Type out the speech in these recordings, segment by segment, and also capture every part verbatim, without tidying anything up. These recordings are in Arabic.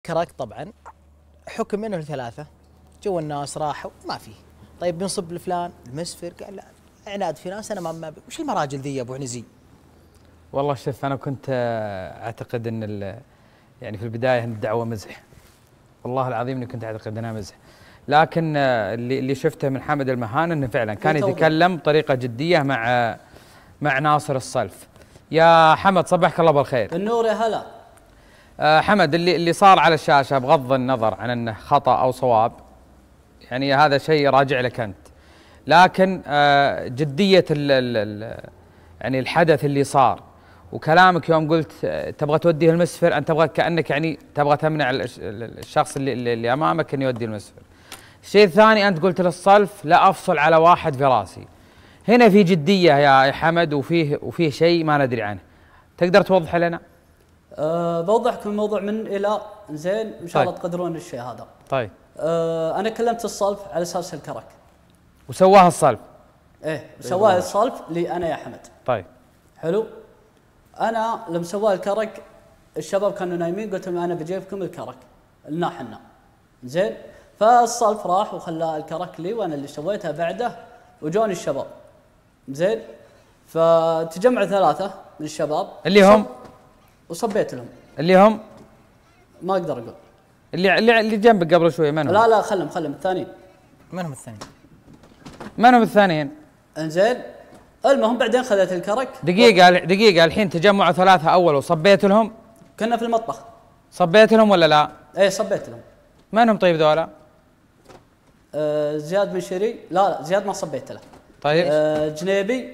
كرك طبعا حكم منه لثلاثة، جو الناس راحوا ما فيه. طيب بنصب لفلان المسفر، قال لا عناد في ناس انا ما, ما وش المراجل ذي يا ابو عنزي؟ والله شوف انا كنت اعتقد ان يعني في البدايه ان الدعوه مزح، والله العظيم اني كنت اعتقد انها مزح، لكن اللي اللي شفته من حمد المهان انه فعلا كان يتكلم بطريقه جديه مع مع ناصر الصلف. يا حمد صبحك الله بالخير. النور يا هلا. أه حمد، اللي اللي صار على الشاشه بغض النظر عن انه خطا او صواب، يعني هذا شيء راجع لك انت، لكن أه جديه ال ال يعني الحدث اللي صار وكلامك يوم قلت تبغى توديه المسفر، انت تبغى كانك يعني تبغى تمنع الشخص اللي, اللي امامك انه يودي المسفر. الشيء الثاني انت قلت للصلف لا افصل على واحد في راسي. هنا في جديه يا حمد وفيه وفيه شيء ما ندري عنه، تقدر توضح لنا؟ أه بوضحكم الموضوع من الى زين ان شاء الله طيب. تقدرون الشيء هذا. طيب. أه انا كلمت الصلف على اساس الكرك. وسواها الصلف؟ ايه سواها الصلف لي انا يا حمد. طيب. حلو. انا لما سواه الكرك الشباب كانوا نايمين، قلت لهم انا بجيبكم الكرك لنا حنا. زين فالصلف راح وخلى الكرك لي وانا اللي سويتها بعده، وجوني الشباب. زين فتجمع ثلاثه من الشباب اللي هم وصبيت لهم. اللي هم ما اقدر اقول. اللي اللي, اللي جنبك قبل شوي من هم؟ لا لا خلهم خلهم الثانيين. من هم الثانيين؟ من هم الثانيين؟ انزين المهم بعدين خذيت الكرك. دقيقة و... دقيقة الحين تجمعوا ثلاثة أول وصبيت لهم؟ كنا في المطبخ. صبيت لهم ولا لا؟ ايه صبيت لهم. من هم طيب ذولا؟ آه زياد بن شري، لا لا زياد ما صبيت له. طيب. آه جنيبي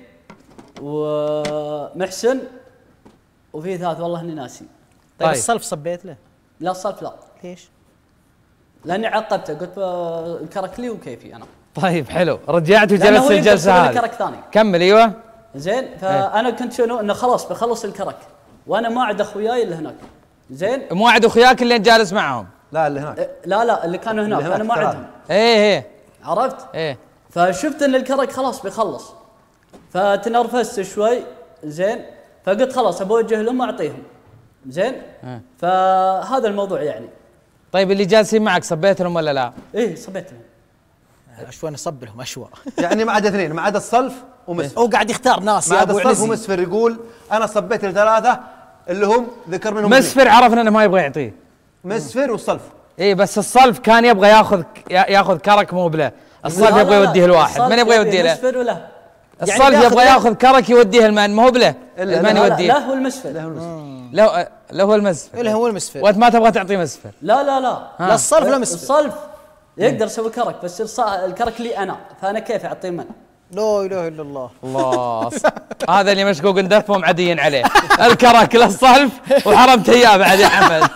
ومحسن وفي ثالث والله اني ناسي. طيب, طيب الصلف صبيت له؟ لا الصلف لا. ليش؟ لاني عقبته قلت الكرك لي وكيفي انا. طيب حلو، رجعت وجلست الجلسه هذه. كرك ثاني. كمل. ايوه. زين فانا كنت شنو انه خلاص بخلص الكرك وانا ما عاد اخوياي اللي هناك. زين مو عاد اخوياك اللي انت جالس معهم؟ لا اللي هناك. لا لا اللي كانوا هناك, هناك انا ما عندهم. ايه ايه عرفت؟ ايه. فشفت ان الكرك خلاص بيخلص فتنرفزت شوي. زين فقلت خلاص ابوجه لهم واعطيهم. زين اه. فهذا الموضوع يعني. طيب اللي جالسين معك صبيت لهم ولا لا؟ ايه صبيت لهم. اشوى نصب لهم اشوى. يعني ما عدا اثنين، ما عدا الصلف ومسفر. هو قاعد يختار ناس يا ابو الصلف ومسفر يقول انا صبيت لثلاثه اللي هم ذكر منهم. مسفر عرفنا انه ما يبغى يعطيه. مسفر والصلف. اي بس الصلف كان يبغى ياخذ ياخذ كرك مو بله، الصلف يبغى يوديه الواحد، من يبغى يوديه له؟ مسفر ولا الصلف يعني يبغى ياخذ كرك يوديه المن، ما هو بله المن يوديه. لا هو المسفر. لا هو المسفر. لا لا هو المسفر. لا هو المسفر. وانت ما تبغى تعطيه مسفر؟ لا لا لا لا الصلف لا مسفر. الصلف يقدر يسوي كرك بس الكرك لي انا، فانا كيف اعطيه المن؟ لا اله الا الله. الله هذا اللي مشقوق ندفهم عديين عليه، الكرك للصلف وحرمت اياه بعد يا حمد.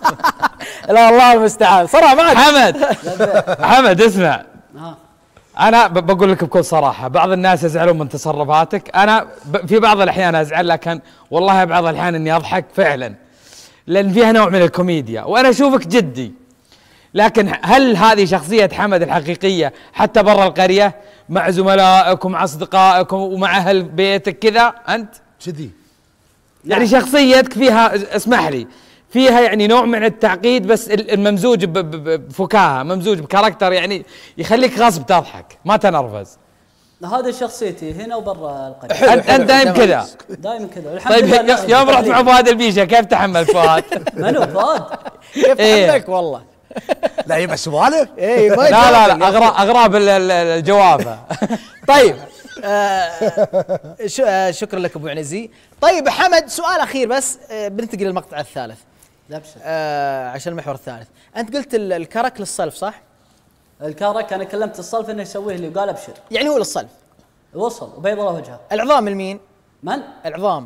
لا الله المستعان صراحه ما حمد. حمد اسمع، انا بقول لك بكل صراحه، بعض الناس يزعلون من تصرفاتك، انا في بعض الاحيان ازعل، لكن والله بعض الاحيان اني اضحك فعلا لان فيها نوع من الكوميديا وانا اشوفك جدي. لكن هل هذه شخصيه حمد الحقيقيه حتى برا القريه مع زملائك ومع اصدقائك ومع اهل بيتك كذا انت؟ كذي يعني شخصيتك فيها اسمح لي فيها يعني نوع من التعقيد بس الممزوج بفكاهه، ممزوج بكاركتر يعني يخليك غصب تضحك ما تنرفز. هذا شخصيتي هنا وبرا القريه. انت دايم كذا؟ دايم كذا. طيب يوم رحت مع فؤاد البيشه كيف تحمل فؤاد؟ منو فؤاد؟ كيف تحملك والله؟ لا يبقى سوالف. ايه لا لا لا اغراب اغراب الجوافه. طيب آه شكرا لك ابو عنزي. طيب حمد سؤال اخير بس آه بننتقل للمقطع الثالث. لا ابشر. آه عشان المحور الثالث. انت قلت الكرك للصلف صح؟ الكرك انا كلمت الصلف انه يسويه لي وقال ابشر. يعني هو للصلف؟ وصل وبيض له وجهه. العظام لمين؟ من؟ العظام.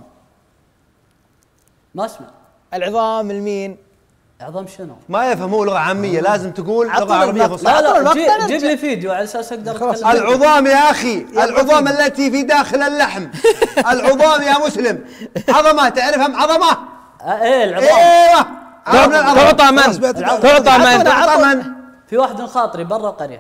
ما اسمع. العظام لمين؟ عظام شنو؟ ما يفهم، هو لغه عاميه لازم تقول لغه عربيه فصحى. لا لا جيب, جيب لي فيديو على اساس اقدر اتكلم. العظام يا اخي، العظام التي في داخل اللحم. العظام يا مسلم. عظمه تعرفها عظمه؟ ايه العظام. ايوه تعطى من؟ تعطى من؟ تعطى من؟ في واحد خاطري برا القريه.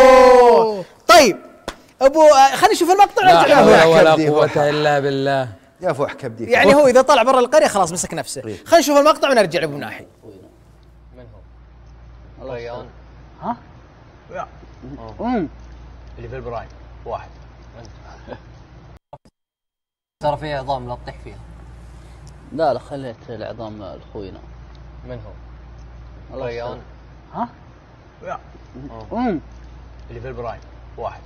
اوه طيب ابو خلينا نشوف المقطع. لا حول ولا قوه الا بالله. يا فوح كبديك. يعني هو اذا طلع برا القريه خلاص مسك نفسه. خلينا نشوف المقطع ونرجع لابو ناحي. من هو؟ ريان. ها؟ امم اللي في البرايم واحد. ترى في عظام لا تطيح فيها. لا لا خليت العظام لاخوينا. من هو؟ ريان. ها؟ امم اللي في البرايم واحد.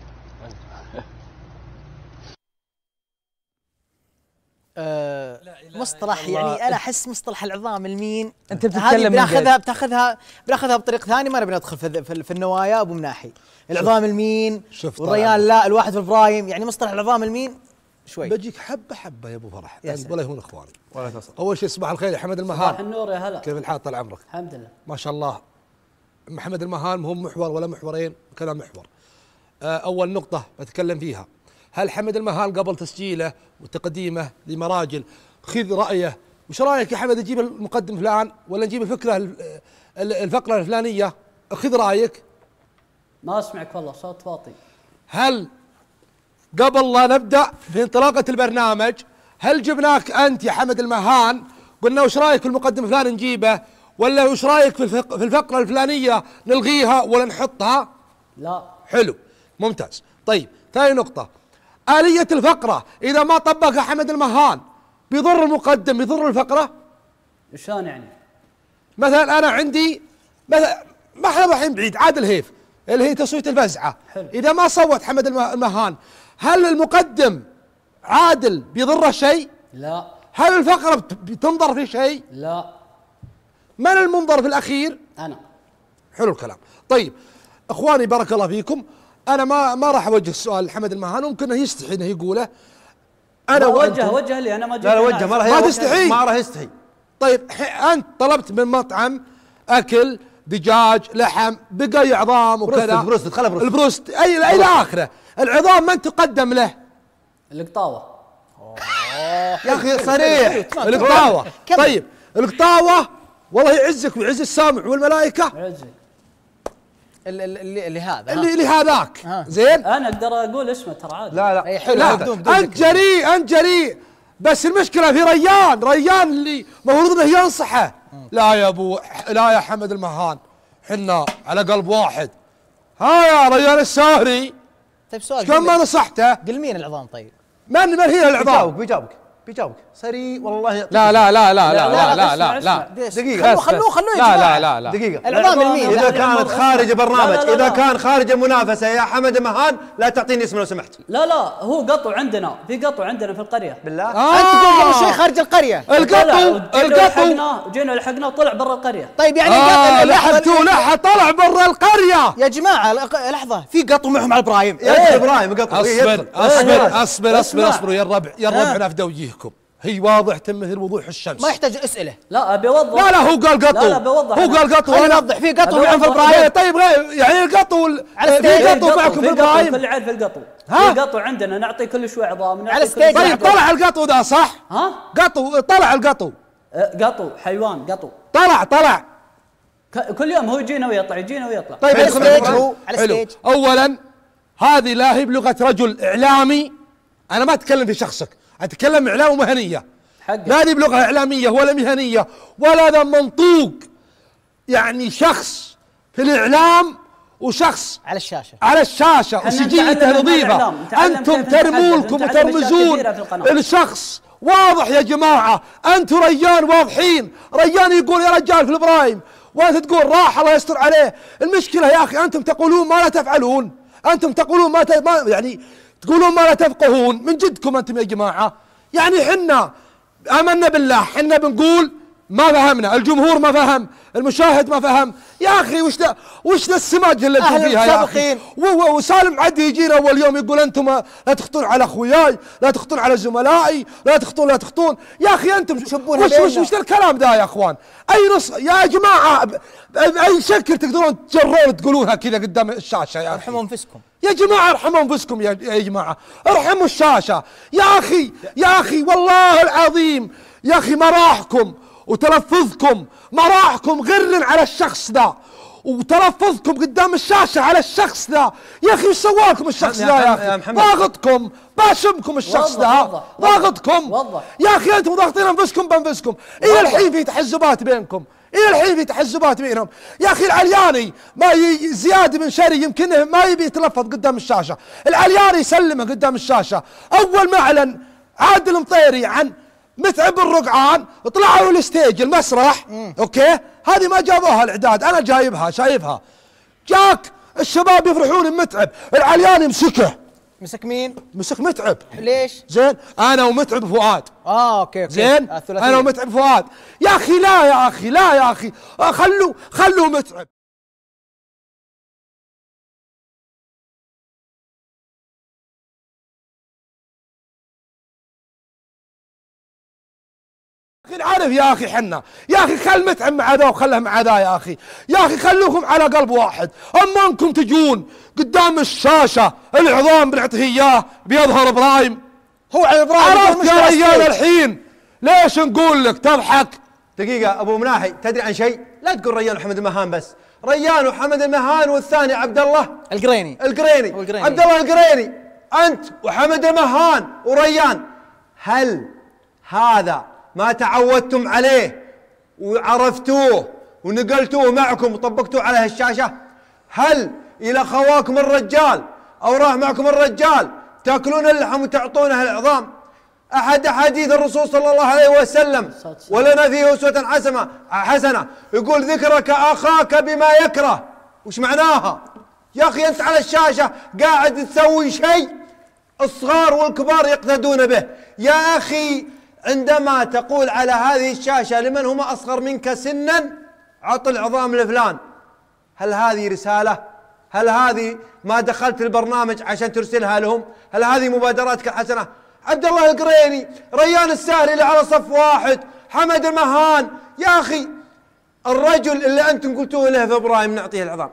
أه مصطلح يعني انا احس مصطلح العظام المين انت بتتكلم من بناخذها بتاخذها بناخذها بطريقه ثانيه، ما نبي ندخل في, في, في النوايا ابو مناحي. العظام المين والريان لا، الواحد في البرايم، يعني مصطلح العظام المين شوي بجيك حبه حبه يا ابو فرح ولا يهون اخواني. ولا تصل. اول شيء صباح الخير يا حمد المهان. صباح النور يا هلا. كيف الحال طال عمرك؟ الحمد لله ما شاء الله. محمد المهان مو محور ولا محورين، كلام محور. اول نقطه بتكلم فيها، هل حمد المهان قبل تسجيله وتقديمه لمراجل خذ رايه، وش رايك يا حمد نجيب المقدم فلان ولا نجيب الفكره الفقره الفلانيه؟ خذ رايك. ما اسمعك والله صوت واطي. هل قبل لا نبدا في انطلاقه البرنامج هل جبناك انت يا حمد المهان قلنا وش رايك في المقدم فلان نجيبه، ولا وش رايك في الفق في الفقره الفلانيه نلغيها ولا نحطها؟ لا. حلو ممتاز. طيب ثاني نقطه، آلية الفقرة إذا ما طبقها حمد المهان بيضر المقدم بيضر الفقرة؟ شلون يعني؟ مثلا أنا عندي مثلا ما احنا رايحين بعيد، عادل هيف اللي هي تصويت الفزعة. حلو. إذا ما صوت حمد المهان هل المقدم عادل بيضره شيء؟ لا. هل الفقرة بتنظر في شيء؟ لا. من المنظر في الأخير؟ أنا. حلو الكلام. طيب إخواني بارك الله فيكم، أنا ما ما راح أوجه السؤال لحمد المهان، ممكن يستحي إنه يقوله. أنا وجه وجه لي أنا ما لا لا وجه ما راح ما تستحي ما راح يستحي. طيب أنت طلبت من مطعم أكل دجاج لحم بقى عظام وكذا، بروست خله بروست البروست أي إلى آخره، العظام من تقدم له؟ القطاوة. يا أخي صريح. القطاوة. طيب القطاوة والله يعزك ويعز السامع والملائكة. عزي. اللي, اللي هذا اللي اللي هذاك زين. انا اقدر اقول اسمه ترى عادي. لا لا حلو. لا بدون بدون انت جريء انت جريء، بس المشكله في ريان، ريان اللي المفروض انه ينصحه. لا يا ابو لا يا حمد المهان، حنا على قلب واحد. ها يا ريان الساهري، طيب سؤال كم ما نصحته؟ قل مين العظام طيب؟ من من هي العظام؟ بيجاوبك بيجاوبك بيجاوبك سري والله. لا لا لا لا لا لا لا لا دقيقة خلوه خلوه لا لا لا لا دقيقة. العظام المين إذا كانت خارج البرنامج، لا لا لا إذا لا. كان خارج المنافسة يا حمد مهان لا تعطيني اسم لو سمحت. لا لا هو قطو عندنا، في قطو عندنا في القرية. بالله. آه انت تقول قبل شوي خارج القريه. القطو القطو جينا لحقنا وطلع برا القرية. طيب يعني آه لحظه لحقتوا لحق طلع برا القرية. يا جماعه لحظه، في قطو معهم على البرايم. يدخل ابراهيم قطو. اصبر اصبر اصبر اصبر اسمع. اصبروا يا الربع يا الربع نافذ وجيهكم، هي واضح مثل وضوح الشمس. ما يحتاج اسئله. لا ابي اوضح. لا لا هو قال قطو. لا لا بوضح هو أنا. قال قطو. خلينا انا نوضح، في قطو أبي معهم في أوضح. البرايم. طيب غير يعني القطو ال- على في الستيج. قطو معكم في البرايم. كل عيال في القطو. ها؟ في قطو عندنا نعطي كل شوي عظام. نعطي على كل ستيج. شوي طيب عظام. طلع القطو ده صح؟ ها؟ قطو طلع القطو. أه، قطو حيوان قطو. طلع طلع. ك- كل يوم هو يجينا ويطلع يجينا ويطلع. طيب على ادخل الستيج البرايم. هو، على حلو. الستيج. اولا هذه لا هي بلغه رجل اعلامي، انا ما اتكلم في شخصك، اتكلم اعلام ومهنيه. حقك. لا هذه بلغه اعلاميه ولا مهنيه ولا ذا منطوق، يعني شخص في الاعلام وشخص على الشاشه. على الشاشة احنا وسجيته نتعلم من نظيفة. الإعلام، نتعلم أنتم كيف نتحدث، ترمولكم نتعلم أشياء وترمزون كثيرة في القناة. الشخص واضح يا جماعة. أنتم ريان واضحين، ريان يقول يا رجال في البرايم وأنت تقول راح الله يستر عليه. المشكلة يا أخي أنتم تقولون ما لا تفعلون، أنتم تقولون ما, ت... ما يعني تقولون ما لا تفقهون من جدكم أنتم يا جماعة. يعني حنا آمنا بالله، حنا بنقول ما فهمنا، الجمهور ما فهم، المشاهد ما فهم. يا اخي وش ده وش ده السماج اللي انتم فيها يا اخي؟ وسالم عدي يجينا اول يوم يقول انتم لا تخطون على اخوياي، لا تخطون على زملائي، لا تخطون لا تخطون. يا اخي انتم تشبونها وش وش بيننا. وش ده الكلام ده يا اخوان؟ اي نص يا جماعه ب- باي شكل تقدرون تجرون تقولونها كذا قدام الشاشه يا اخي؟ ارحموا انفسكم. يا جماعة ارحموا انفسكم يا يا جماعة، ارحموا الشاشة يا اخي. يا اخي والله العظيم يا اخي مراحكم وتلفظكم مراحكم غر على الشخص ذا، وتلفظكم قدام الشاشه على الشخص ذا، يا اخي ايش سوالكم الشخص ذا يا اخي؟ ضاغطكم، باشمكم الشخص ذا، ضاغطكم. يا اخي انتم ضاغطين انفسكم بانفسكم، الى الحين في تحزبات بينكم، الى الحين في تحزبات بينهم. يا اخي العلياني ما ي... زياد بن شري يمكن ما يبي يتلفظ قدام الشاشه، العلياني يسلمه قدام الشاشه. اول ما اعلن عادل مطيري عن متعب الرقعان طلعوا الستيج المسرح، مم. اوكي، هذه ما جابوها الاعداد، انا جايبها شايفها. جاك الشباب يفرحون بمتعب، العلياني مسكه. مسك مين؟ مسك متعب. ليش؟ زين انا ومتعب فؤاد. اه اوكي اوكي زين انا ومتعب فؤاد. يا اخي لا يا اخي لا يا اخي خلوا خلوا متعب. عارف يا اخي حنا، يا اخي خل متعب مع ذا وخله مع ذا يا اخي، يا اخي خلوكم على قلب واحد، اما انكم تجون قدام الشاشه العظام بنعطيه اياه بيظهر ابراهيم. هو على ابراهيم عرفت يا رجال الحين ليش نقول لك تضحك؟ دقيقة ابو مناحي، تدري عن شيء؟ لا تقول ريان وحمد المهان بس، ريان وحمد المهان والثاني عبد الله القريني القريني القريني عبد الله القريني، انت وحمد المهان وريان، هل هذا ما تعودتم عليه وعرفتوه ونقلتوه معكم وطبقتوه على هالشاشة؟ هل إلى خواكم الرجال أو راح معكم الرجال تأكلون اللحم وتعطونه العظام؟ أحد أحاديث الرسول صلى الله عليه وسلم ولنا فيه أسوة حسنة حسنة يقول ذكرك أخاك بما يكره. وش معناها؟ يا أخي أنت على الشاشة قاعد تسوي شيء الصغار والكبار يقتدون به. يا أخي عندما تقول على هذه الشاشة لمن هم أصغر منك سنا عط العظام لفلان، هل هذه رسالة؟ هل هذه ما دخلت البرنامج عشان ترسلها لهم؟ هل هذه مبادراتك الحسنة؟ عبد الله القريني، ريان السهري اللي على صف واحد، حمد المهان، يا أخي الرجل اللي أنتم قلتوه له في إبراهيم نعطيه العظام،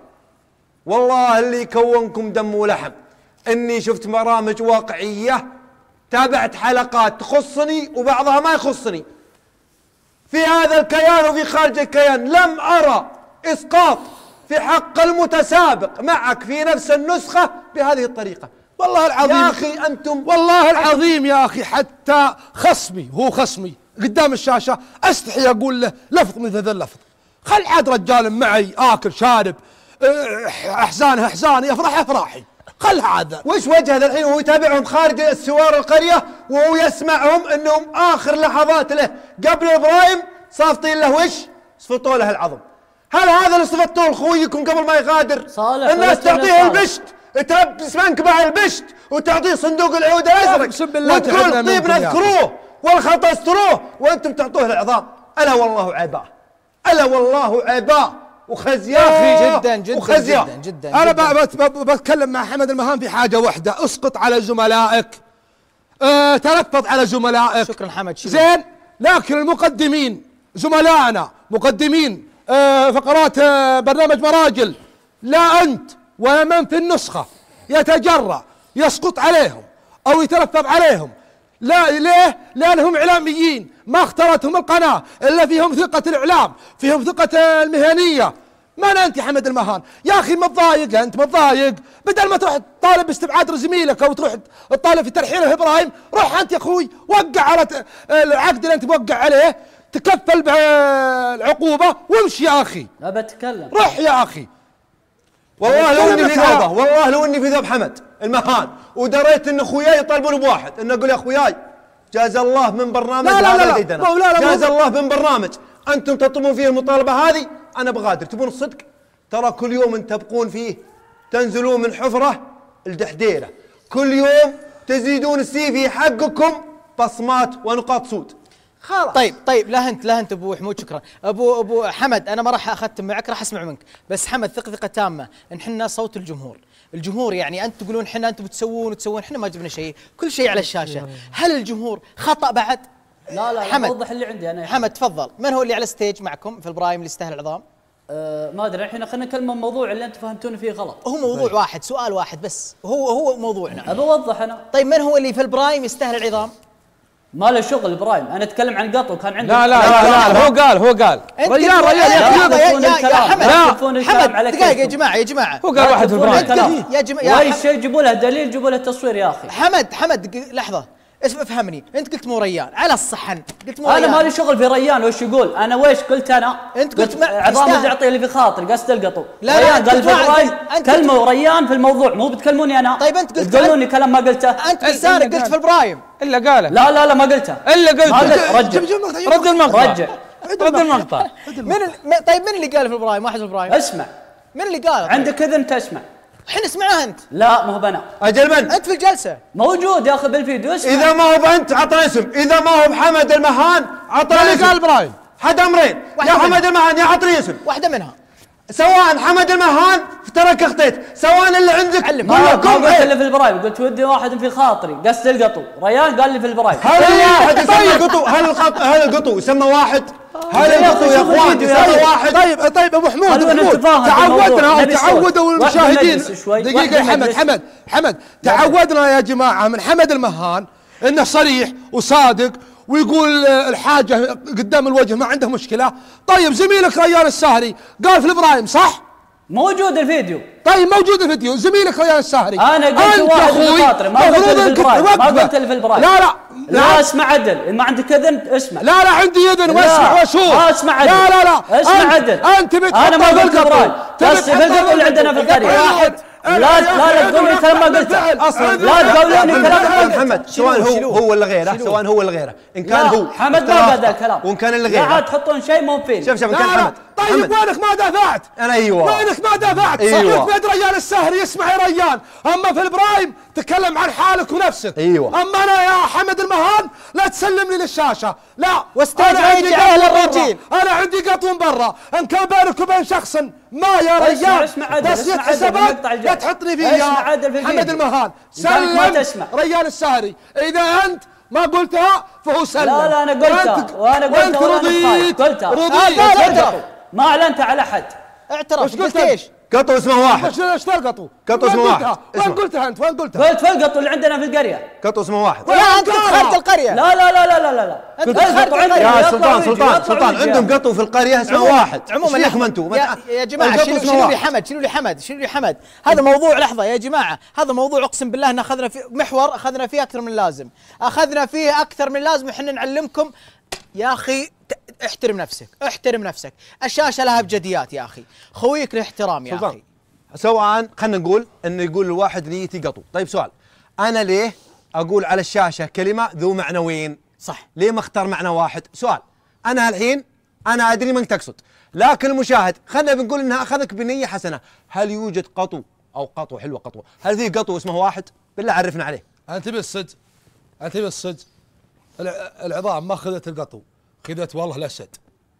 والله اللي كونكم دم ولحم. إني شفت برامج واقعية، تابعت حلقات تخصني وبعضها ما يخصني في هذا الكيان وفي خارج الكيان، لم أرى إسقاط في حق المتسابق معك في نفس النسخة بهذه الطريقة. والله العظيم يا أخي أنتم، والله العظيم يا أخي حتى خصمي هو خصمي قدام الشاشة أستحي أقول له لفظ مثل ذا اللفظ. خل عاد رجال معي آكل شارب أحزانه أحزاني أفرح أفراحي، خل هذا. وش وجه هذا الحين وهو يتابعهم خارج السوار القرية وهو يسمعهم انهم اخر لحظات له قبل ابراهيم صافطين له وش؟ صفطوا له العظم. هل هذا اللي صفطوه لخويكم قبل ما يغادر؟ صالح الناس تعطيه البشت، تلبس منكبه البشت وتعطيه صندوق العود الازرق وتقول طيب نذكروه والخطا استروه وانتم تعطوه العظام. الا والله عيباه، الا والله عيباه وخزياه جدا جدا وخزياه. جدا جدا. انا بتكلم مع حمد المهان في حاجه واحده، اسقط على زملائك، اه تلفظ على زملائك. شكرا حمد. زين، لكن المقدمين زملائنا مقدمين اه فقرات اه برنامج مراجل، لا انت ولا من في النسخه يتجرأ يسقط عليهم او يتلفظ عليهم. لا ليه؟ لانهم اعلاميين، ما اختارتهم القناه الا فيهم ثقه الاعلام، فيهم ثقه المهنيه. ما أنا انت يا حمد المهان يا اخي متضايق، انت متضايق، بدل ما تروح تطالب باستبعاد زميلك او تروح تطالب في ترحيله ابراهيم، روح انت يا اخوي وقع على العقد اللي انت موقع عليه، تكفل بالعقوبه وامشي يا اخي. لا بتكلم، روح يا اخي. والله لو اني في ذوبه، والله لو اني في ذوب حمد المهان ودريت ان اخوياي يطالبون بواحد، ان اقول يا اخوياي جاز الله من برنامج لا لا هذا لا, لا, لا, لا جاز الله من برنامج انتم تطلبون فيه المطالبه هذه، انا بغادر. تبون الصدق؟ ترى كل يوم انت تبقون فيه تنزلون من حفره لدحديره، كل يوم تزيدون السي في حقكم بصمات ونقاط سود. خلاص. طيب طيب لا انت لا انت ابو حمود، شكرا. ابو ابو حمد انا ما راح اختم معك، راح اسمع منك، بس حمد ثق ثقه تامه ان احنا صوت الجمهور. الجمهور يعني انت تقولون احنا انتم بتسوون وتسوون، احنا ما جبنا شيء، كل شيء على الشاشه. هل الجمهور خطا بعد؟ لا لا حمد اوضح اللي عندي انا. حمد تفضل، من هو اللي على ستيج معكم في البرايم اللي يستاهل العظام؟ أه ما ادري، الحين خلينا نكلم الموضوع اللي انتم فهمتوني فيه غلط. هو موضوع واحد، سؤال واحد بس، هو هو موضوعنا. ابى اوضح انا. طيب من هو اللي في البرايم يستاهل العظام؟ ما له شغل ابراهيم، انا اتكلم عن قطو كان عندي. لا لا لا, لا, لا هو قال هو قال ريال ريال يا حمد حمد دقائق يا جماعه يا جماعه هو قال واحد في ابراهيم يا جماعه واي شيء جيبوا له دليل، جيبوا له تصوير يا اخي. حمد حمد لحظه افهمني، انت قلت مو ريان على الصحن، قلت مو ريان. انا مالي شغل في ريان وش يقول، انا ويش قلت انا؟ انت قلت عظام الدعطي اللي في خاطري قصد القطو. لا ريان لا قال في ابراهيم كلمه ريان في الموضوع، مو بتكلموني انا. طيب انت قلت تقولوني كلام ما قلته. انت لسانك قلت في ابراهيم الا قاله. لا لا لا ما قلته الا قلته. رجع رد المقطع رجع رد المقطع. من طيب من اللي قال في ابراهيم؟ واحد في ابراهيم اسمع. من اللي قال؟ عندك اذن تسمع. الحين اسمعها انت. لا ما هو بنا. اجل من؟ انت في الجلسه موجود يا اخي بالفيديو. اسمع. اذا ما هو بنت عطنا اسم، اذا ما هو بحمد المهان عطنا اسم. قال ابراهيم حد امرين، يا حمد المهان يا عطني اسم. واحده منها. سواء حمد المهان تراك اخطيت، سواء اللي عندك علم. ما قلت اللي في البرايم، قلت ودي واحد في خاطري قصد القطو. ريان قال لي في البرايم. هل الواحد يسمى قطو؟ هل القط هل القطو يسمى واحد؟ هل القطو يا اخوان يسمى واحد؟ طيب طيب ابو حمود تعودنا تعودوا المشاهدين. دقيقه يا حمد حمد حمد تعودنا يا جماعه من حمد المهان انه صريح وصادق ويقول الحاجه قدام الوجه ما عنده مشكله. طيب زميلك ريان الساهري قال في الابراهيم صح؟ موجود الفيديو. طيب موجود الفيديو. زميلك ريان الساهري انا قلت واحد في خاطري ما قلت اللي في البرايم، ما قلت اللي في البرايم. لا لا لا اسمع عدل، ما عندك اذن اسمع. لا لا عندي اذن واسمع واشوف. ما اسمع عدل. لا لا لا اسمع عدل. انت انا ما قلت البرايم، بس في القطو اللي عندنا في القريه واحد. لا لا لا تقولون كلام ما قلته اصلا. لا تقولون كلام ما قلته. محمد سواء هو هو ولا غيره، سواء هو ولا غيره، ان كان هو حمد ما قال ذا الكلام وان كان اللي غيره. لا تحطون شيء مو فيه. شوف شوف ان كان حمد. طيب وينك ما دافعت؟ انا ايوه وينك ما دافعت؟ أيوة. صحيح بيد ريان السهري اسمع يا ريان، اما في البرايم تكلم عن حالك ونفسك. ايوه اما انا يا حمد المهان لا تسلم لي للشاشه، لا واستدعي اهل الرجيل. انا عندي قطو برا، ان كان بينك وبين شخص ما يا ريان بس حسابات لا تحطني فيه يا حمد المهان. سلم ريان السهري، اذا انت ما قلتها فهو سلم. لا لا انا قلتها وانا قلتها رضيت قلتها رضيت ما اعلنت على احد. اعترف. قلت ايش؟ قطو اسمه واحد. ايش القطو؟ قطو اسمه واحد. وين قلتها انت؟ وين قلتها؟ قلت في القطو اللي عندنا في القريه. قطو اسمه واحد. لا انت خارج القريه. لا لا لا لا لا لا انت خارج القريه يا سلطان سلطان سلطان عندهم قطو في القريه اسمه واحد. عموما لكم انتم يا, يا جماعه شيلوا شيلوا لي حمد شيلوا لي حمد شيلوا لي حمد. هذا موضوع لحظه يا جماعه، هذا موضوع اقسم بالله ان اخذنا فيه محور، اخذنا فيه اكثر من اللازم، اخذنا فيه اكثر من اللازم. احنا نعلمكم يا اخي احترم نفسك، احترم نفسك. الشاشه لها ابجديات يا اخي، خويك له احترام يا اخي. سواء خلينا نقول انه يقول الواحد نيتي قطو. طيب سؤال، انا ليه اقول على الشاشه كلمه ذو معنوين؟ صح. ليه ما اختار معنى واحد؟ سؤال، انا الحين انا ادري من تقصد، لكن المشاهد خلينا بنقول انها اخذك بنيه حسنه. هل يوجد قطو او قطو حلوه قطو، هل في قطو اسمه واحد؟ بالله عرفنا عليه. انت بالصدق انت بالصدق العظام ما خذت القطو، خذت والله الاسد.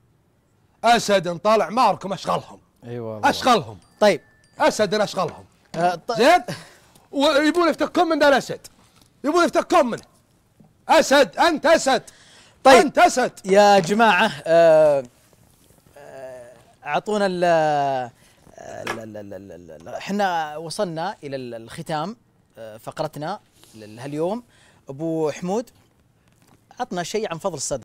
اسد طالع ماركم اشغلهم. ايوه اشغلهم. طيب اسد اشغلهم. أه زين؟ ويبون يفتكون من ذا الاسد، يبون يفتكون منه. اسد انت اسد. طيب انت اسد يا جماعه. أه اعطونا ال احنا وصلنا الى الختام فقرتنا اليوم. ابو حمود عطنا شيء عن فضل الصدر.